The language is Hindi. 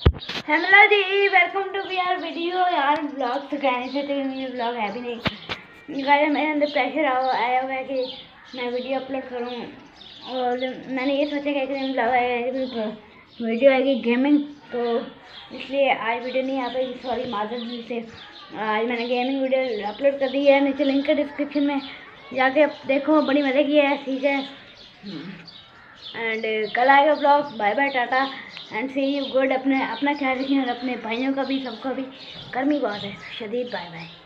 हेलो जी, welcome to B R video. यार ब्लॉग तो कहने से तो ये ब्लॉग है भी नहीं गाइस। मेरे अंदर प्रेशर आया हुआ है कि मैं वीडियो अपलोड करूं और मैंने ये सोचा कि एक दिन ब्लॉग आएगा, वीडियो आएगी गेमिंग, तो इसलिए आज वीडियो नहीं आ पाई। सॉरी, माजूद से। आज मैंने गेमिंग वीडियो अपलोड कर दी है, नीचे लिंक है डिस्क्रिप्शन में, जाके देखो। बड़ी मज़े की है, ठीक है। एंड कल आएगा blog. Bye bye, tata and see you good. अपना ख्याल रखिए और अपने भाइयों का भी, सबका भी। गर्मी बहुत है शदीद। Bye bye.